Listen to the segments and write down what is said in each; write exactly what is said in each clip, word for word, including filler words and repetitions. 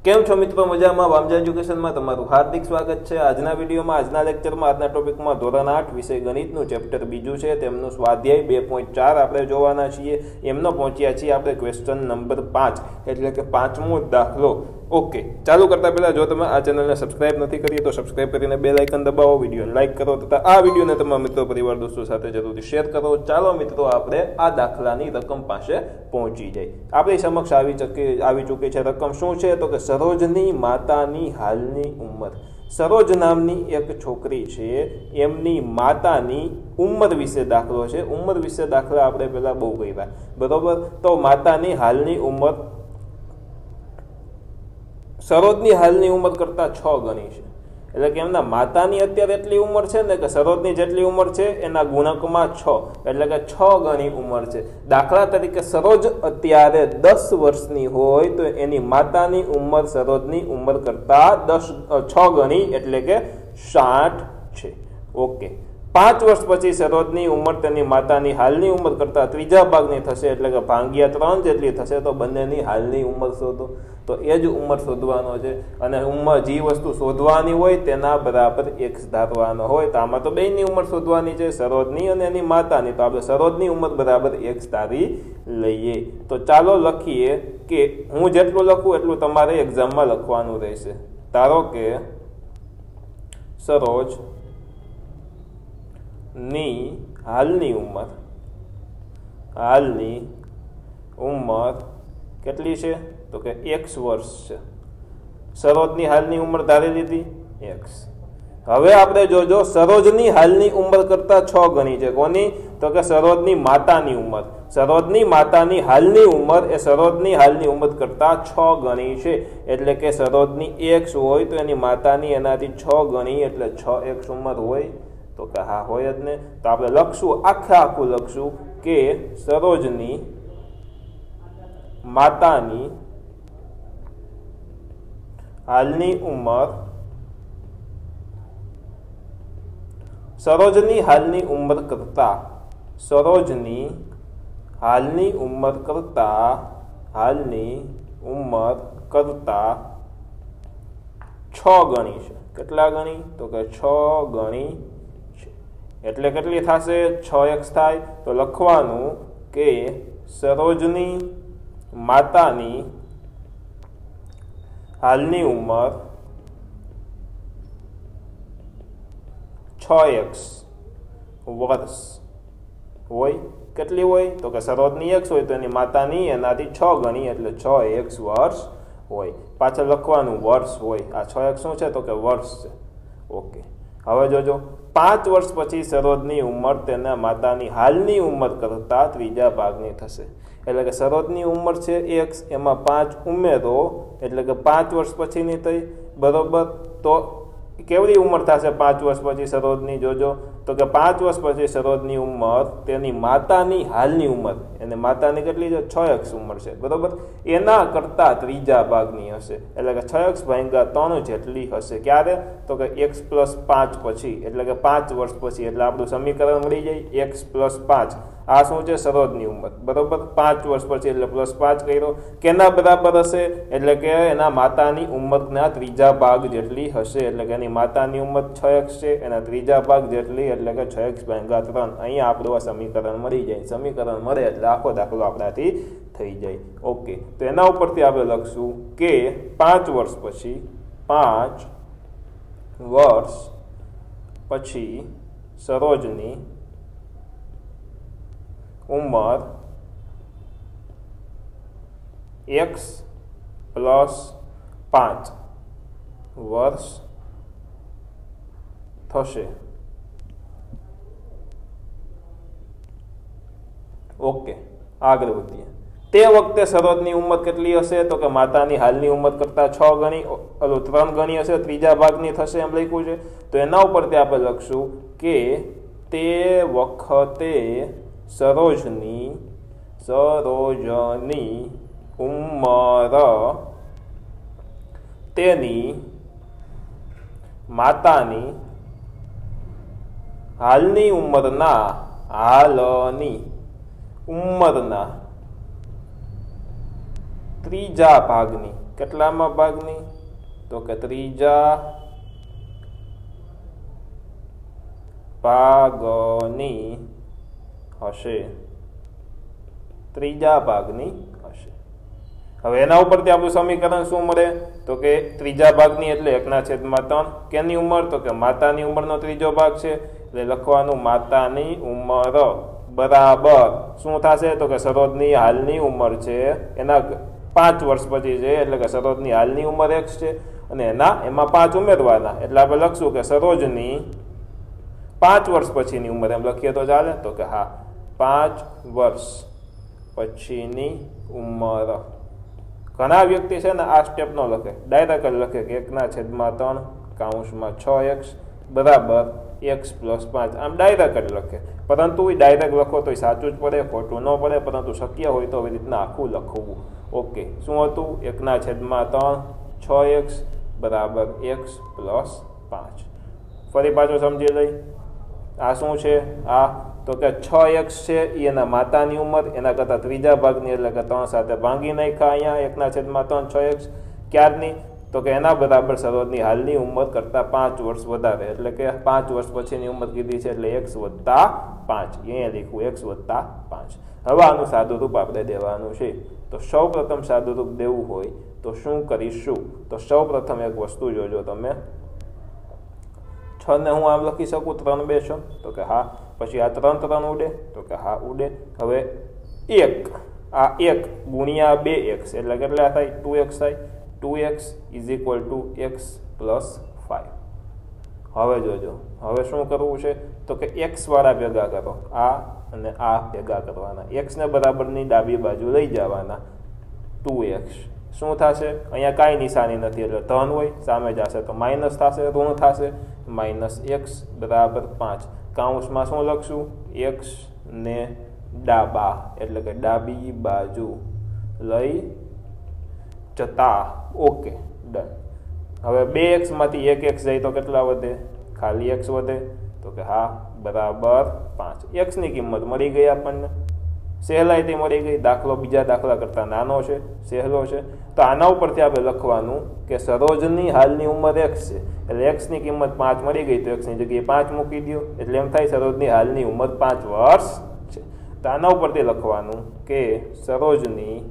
केम छो मित्रों मजामां वामजा एज्युकेशन में तमारुं हार्दिक स्वागत है। आजना विडियो में आजना लेक्चर में आजना टॉपिक में धोरण आठ विषय गणितનું चेप्टर बीजू है तेमनुं स्वाध्याय બે પોઈન્ટ ચાર આપણે જોવાના છીએ। એમનો પહોંચ્યા છીએ આપણે ક્વેશ્ચન નંબર પાંચ એટલે કે પાંચમો દાખલો। ओके चालू करता पहला जो तमे आ चेनल ने सब्सक्राइब नहीं करी तो सब्सक्राइब करीने बेल आइकन दबावो, विडियो ने लाइक करो तथा आ विडियो ने तमारा मित्रों परिवार दोस्तों साथे जरूर शेयर करो। चलो मित्रों आपणे आ दाखलानी रकम पासे पहोंची जाए। आपणी समक्ष आवी चुकी आवी चूकी छे रकम शुं छे तो के सरोजनी मातानी हालनी उंमर। सरोज नामनी एक छोकरी छे एमनी मातानी उंमर विषे दाखलो छे। उंमर विषे दाखला आपणे पहेला बहु कर्या बरोबर। तो मातानी हालनी उंमर सरोजनी हालनी उंमर करता छ गणी छे એટલે કે એમના માતાની અત્યારે એટલી ઉંમર છે ને કે સરોજની જેટલી ઉંમર છે એના ગુણકમાં છ એટલે કે છ ગણી ઉંમર છે। દાખલા તરીકે સરોજ અત્યારે દસ વર્ષની હોય તો એની માતાની ઉંમર સરોજની ઉંમર કરતા દસ છ ગણી એટલે કે સાઠ છે। ઓકે પાંચ વર્ષ પછી સરોજની ઉંમર તેની માતાની હાલની ઉંમર કરતા ત્રીજા ભાગની થશે એટલે કે ભાંગ્યા ત્રણ જેટલી થશે તો બંનેની હાલની ઉંમર શોધો। तो ए ज उमर शोधवानो छे अने उमर जी वस्तु शोधवानी होय तेना बराबर एक्स धारवानो होय तो आमां तो बेयनी उमर शोधवानी छे सरोजनी अने एनी मातानी तो आपणे सरोजनी उमर बराबर एक्स धारी लईए। तो चालो लखीए के हूँ जेटलुं लखुं एटलुं तमारे एक्जाममां लखवानुं रहेशे। धारो के सरोज नी हालनी उमर हालनी उमर केटली छे तो के एक्स वर्ष है। सरोजनी हालनी उम्र धारी लीधी एक्स। हवे आपणे जोजो सरोजनी हालनी उम्र करता छ गणी छे कोनी तो के सरोजनी मातानी उम्र। सरोजनी मातानी हालनी उम्र ए सरोजनी हालनी उम्र करता छ गणी छे એટલે કે સરોજની एक्स होय तो एनी मातानी एनाथी छ गणी એટલે छ एक्स उम्र होय तो के हा होय ज ने। तो आपणे लखशुं आखे आखुं लखशुं के सरोजनी मातानी हालनी उम्र सरोजनी हालनी उम्र करता सरोजनी हालनी उम्र करता हालनी उम्र करता छ गणी छे। केटला गणी तो के छ गणी छे एटले केटली थशे छ एक्स थाय तो लखवानुं के सरोजनी मातानी हालनी उम्र छ एक्स वर्ष होय। केटली होय तो के सरोजनी एक्स होय तो एनी मातानी एनाथी छ गणी एटले छ एक्स वर्ष होय। पाछळ लखवानुं वर्ष होय। आ छ एक्स शुं छे तो के वर्ष छे। ओके हवे जोजो पांच वर्ष पछी सरोजनी उम्र तेना मातानी हालनी उम्र करता त्रीजा भागनी थशे એટલે કે સરોજની ઉંમર છે एक्स એમાં પાંચ ઉમેરો એટલે કે પાંચ વર્ષ પછીની થઈ બરોબર। તો કેવડી ઉંમર થશે પાંચ વર્ષ પછી સરોજની જોજો તો કે પાંચ વર્ષ પછી સરોજની ઉંમર તેની માતાની હાલની ઉંમર એને માતાની કેટલી છે छ एक्स ઉંમર છે બરોબર એના કરતા ત્રીજા ભાગની હશે એટલે કે छ एक्स ભાગ્યા ત્રણ જેટલી હશે। ક્યારે તો કે x પ્લસ પાંચ પછી એટલે કે પાંચ વર્ષ પછી એટલે આપણું સમીકરણ મળી જાય x પ્લસ પાંચ। आ शू है सरोजनी उम्र बराबर पांच वर्ष पछी एटले प्लस पांच कर्यो केना बराबर हशे एटले के एना मातानी उम्रना त्रीजा भाग जेटली हशे એટલે કે એની માતાની ઉંમર छ एक्स છે એના ત્રીજા ભાગ જેટલી એટલે કે छ एक्स ભાગ્યા ત્રણ। અહીં આપણું આ સમીકરણ મળી જાય। સમીકરણ મળે એટલે આખો દાખલો આપણાથી થઈ જાય। ઓકે તો એના ઉપરથી આપણે લખશું કે પાંચ વર્ષ પછી પાંચ વર્ષ પછી સરોજની उम्र एक्स प्लस पांच वर्ष थशे। ओके आगे वधीए ते वखते सरोजनी उम्र केटली हशे तो के मातानी हालनी उम्र करता छ गणी ओलो त्रण गणी हशे त्रीजा भागनी थशे एम लख्युं छे। तो एना उपरथी आपणे लखशुं के ते वखते सरोजनी सरोजनी उम्र तेनी मातानी हालनी उम्रना हालनी उम्रना ત્રીજા ભાગની કેટલામાં ભાગની? તો કે ત્રીજા ભાગની હશે, ત્રીજા ભાગની હશે. હવે એના ઉપરથી આપણું સમીકરણ શું મળે? તો કે ત્રીજા ભાગની એટલે એકના છેદમાં ત્રણ. કેની ઉંમર? તો કે માતાની ઉંમરનો ત્રીજો ભાગ છે એટલે લખવાનું માતાની ઉંમર બરાબર શું થશે? તો કે સરોજની હાલની ઉંમર છે એના પાંચ વર્ષ પછી છે એટલે કે સરોજની હાલની ઉંમર એક્સ છે અને એના એમાં પાંચ ઉમેરવાના એટલે આપણે લખશું કે સરોજની પાંચ વર્ષ પછીની ઉંમર એમ લખીએ તો ચાલે? તો કે હા, પાંચ વર્ષ પછીની ઉંમર. ઘણા વ્યક્તિ છે ને આ સ્ટેપ નો લખે, ડાયરેક્ટ જ લખે કે એકના છેદમાં ત્રણ કાઉન્સમાં છ એક્સ બરાબર એક્સ પ્લસ પાંચ, આમ ડાયરેક્ટ જ લખે. પરંતુ એ ડાયરેક્ટ લખો તો એ સાચું જ પડે, ખોટું ન પડે, પરંતુ શક્ય હોય તો આવી રીતના આખું લખવું. ઓકે, શું હતું? એકના છેદમાં ત્રણ છ એક્સ બરાબર એક્સ પ્લસ પાંચ. ફરી પાછું સમજી લઈ, આ શું છે? આ તો કે છ એક્સ છે એ એના માતાની ઉંમર, એના કરતાં ત્રીજા ભાગની એટલે કે ત્રણ સાથે ભાંગી નાખ્યા અહીંયા એકના છેદમાં ત્રણ છ એક્સ. ક્યારની? તો કે એના બરાબર સરોજની હાલની ઉંમર કરતાં પાંચ વર્ષ વધારે એટલે કે પાંચ વર્ષ પછીની ઉંમર કીધી છે એટલે એક્સ વત્તા પાંચ. અહીંયા લખવું એક્સ વત્તા પાંચ. હવે આનું સાદું રૂપ આપણે દેવાનું છે. તો સૌ પ્રથમ સાદું રૂપ દેવું હોય તો શું કરીશું? તો સૌ પ્રથમ એક વસ્તુ જોજો તમે, છ ને હું આમ લખી શકું ત્રણ બે છો? તો કે હા. પછી આ ત્રણ ત્રણ ઉડે? તો કે હા ઉડે. હવે એક, આ એક ગુણ્યા બે એક્સ એટલે કેટલા થાય? ટુ એક્સ થાય. Two x is equal to x plus five. હવે જોજો, હવે શું કરવું છે? તો કે એક્સ વાળા ભેગા કરો, આ અને આ ભેગા કરવાના, એક્સ ને બરાબરની ડાબી બાજુ લઈ જવાના. ટુ એક્સ શું થશે? અહીંયા કાંઈ નિશાની નથી એટલે ધન હોય, સામે જશે તો માઇનસ થશે, ઋણ થશે. માઇનસ એક્સ બરાબર પાંચ. કાઉન્સમાં શું લખશું? એક્સ ને ડાબા એટલે કે ડાબી બાજુ લઈ જતા. Okay, done. હવે બે એક્સમાંથી એક એક્સ જાય તો કેટલા વધે? ખાલી એક્સ વધે. તો કે હા બરાબર પાંચ. એક્સની કિંમત મળી ગઈ આપણને, સહેલાઈથી મળી ગઈ. દાખલો બીજા દાખલા કરતાં નાનો છે, સહેલો છે. તો આના ઉપરથી આપણે લખવાનું કે સરોજની હાલની ઉંમર એક્સ છે એટલે એક્સની કિંમત પાંચ મળી ગઈ તો એક્સની જગ્યાએ પાંચ મૂકી દો એટલે એમ થાય સરોજની હાલની ઉંમર પાંચ વર્ષ છે. તો આના ઉપરથી લખવાનું કે સરોજની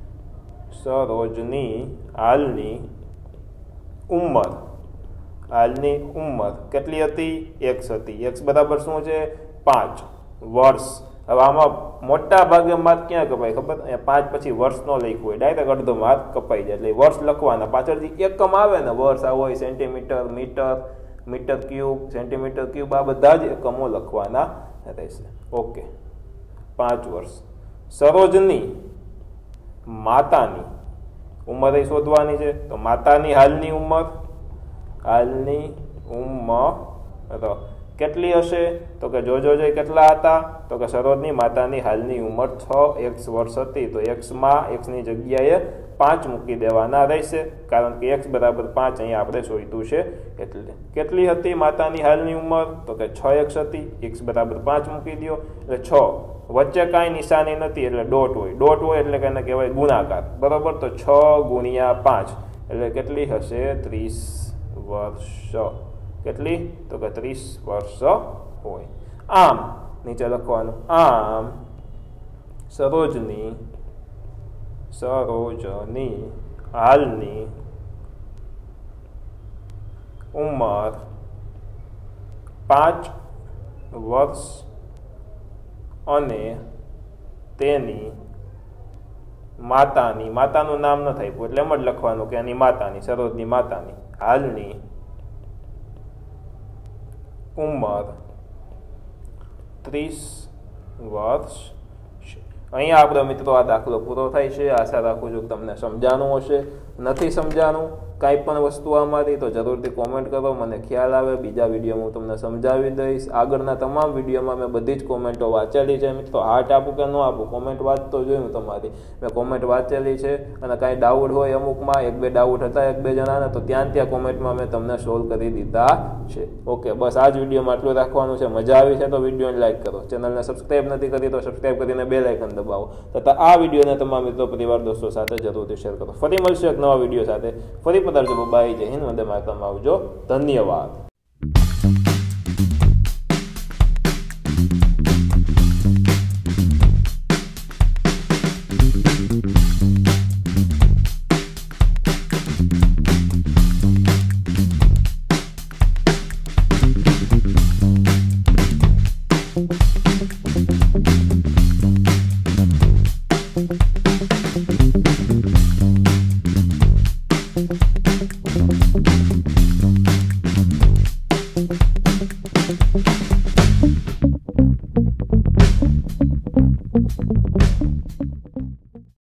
સરોજની હાલની ઉંમર હાલની ઉંમર કેટલી હતી? એક્સ હતી. એક્સ બરાબર શું છે? પાંચ વર્ષ. હવે આમાં મોટા ભાગે માર્ક ક્યાં કપાય ખબર? અહીંયા પાંચ પછી વર્ષ નો લખ્યું હોય, ડાયરેક્ટ અડધો માર્ક કપાઈ જાય એટલે વર્ષ લખવાના. પાછળથી એકમ આવે ને, વર્ષ આ હોય, centimetre, metre, metre cube, centimetre cube, આ બધા જ એકમો લખવાના રહેશે. ઓકે, પાંચ વર્ષ. સરોજની માતાની ઉંમર એ શોધવાની છે. તો માતાની હાલની ઉંમર હાલની ઉંમર કેટલી હશે? તો કે જોજો જોઈ કેટલા હતા? તો કે સરોજની માતાની હાલની ઉંમર છ એક્સ વર્ષ હતી. તો એક્સમાં એક્સની જગ્યાએ પાંચ મૂકી દેવાના રહેશે કારણ કે એક્સ બરાબર પાંચ અહીંયા આપણે શોધ્યું છે એટલે. કેટલી હતી માતાની હાલની ઉંમર? તો કે છ એક્સ હતી. એક્સ બરાબર પાંચ મૂકી દો એટલે છ. વચ્ચે કાંઈ નિશાની નથી એટલે ડોટ હોય. ડોટ હોય એટલે કે એને કહેવાય ગુણાકાર, બરાબર? તો છ ગુણ્યા પાંચ એટલે કેટલી હશે? ત્રીસ વર્ષ. કેટલી? તો કે ત્રીસ વર્ષ હોય. આમ નીચે લખવાનું, આમ સરોજની સરોજની હાલની ઉંમર પાંચ વર્ષ અને તેની માતાની, માતાનું નામ ન થાય એટલે એમ જ લખવાનું કે એની માતાની, સરોજની માતાની હાલની ઉંમર ત્રીસ વર્ષ. અહીંયા આપણો મિત્રો આ દાખલો પૂરો થાય છે. આશા રાખું છું કે તમને સમજાણું હશે. નથી સમજાણું કાંઈ પણ વસ્તુ અમારી તો જરૂરથી કોમેન્ટ કરો, મને ખ્યાલ આવે. બીજા વિડીયોમાં હું તમને સમજાવી દઈશ. આગળના તમામ વિડીયોમાં મેં બધી જ કોમેન્ટો વાંચેલી છે મિત્રો. હાર્ટ આપું કે ન આપું, કોમેન્ટ વાંચતો જોયું તમારી, મેં કોમેન્ટ વાંચેલી છે. અને કાંઈ ડાઉટ હોય અમુકમાં, એક બે ડાઉટ હતા એક બે જણાને, તો ત્યાં ત્યાં કોમેન્ટમાં મેં તમને સોલ્વ કરી દીધા છે. ઓકે, બસ આ જ વિડીયોમાં આટલું રાખવાનું છે. મજા આવી છે તો વિડીયોને લાઈક કરો. ચેનલને સબસ્ક્રાઈબ નથી કરી તો સબસ્ક્રાઈબ કરીને બેલ આઇકન દબાવો. દબાવો તથા આ વિડીયોને તમામ મિત્રો પરિવાર દોસ્તો સાથે જરૂરથી શેર કરો. ફરી મળશે એક નવા વિડીયો સાથે. ફરી પધારજો. બાય. જય હિન્દ. વંદે માતરમ. આવજો. ધન્યવાદ. Thank you.